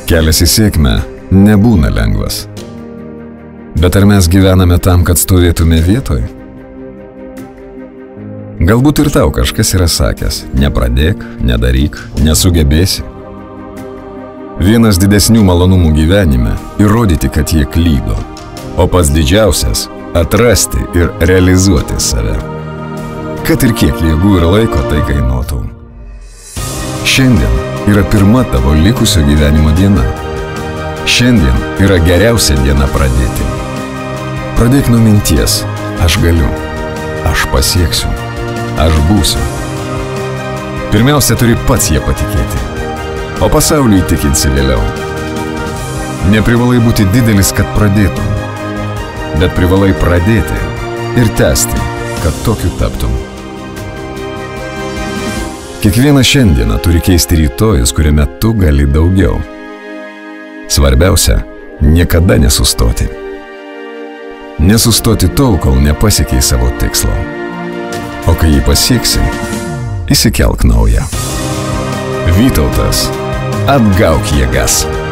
Kelias į sėkmę nebūna lengvas. Bet ar mes gyvename tam, kad stovėtume vietoj? Galbūt ir tau kažkas yra sakęs, nepradėk, nedaryk, nesugebėsi. Vienas didesnių malonumų gyvenime – įrodyti, kad jie klydo, o pats didžiausias – atrasti ir realizuoti save. Kad ir kiek jėgų ir laiko tai kainuotų. Šiandien yra pirma tavo likusio gyvenimo diena. Šiandien yra geriausia diena pradėti. Pradėk nuo minties – aš galiu, aš pasieksiu, aš būsiu. Pirmiausia, turi pats jie patikėti, o pasaulį įtikinsi vėliau. Neprivalai būti didelis, kad pradėtum, bet privalai pradėti ir tęsti, kad tokiu taptum. Kiekvieną šiandieną turi keisti rytojus, kuriame tu gali daugiau. Svarbiausia – niekada nesustoti. Nesustoti tol, kol nepasiekiai savo tikslo. O kai jį pasieksi, įsikelk naują. Vytautas, atgauk jėgas.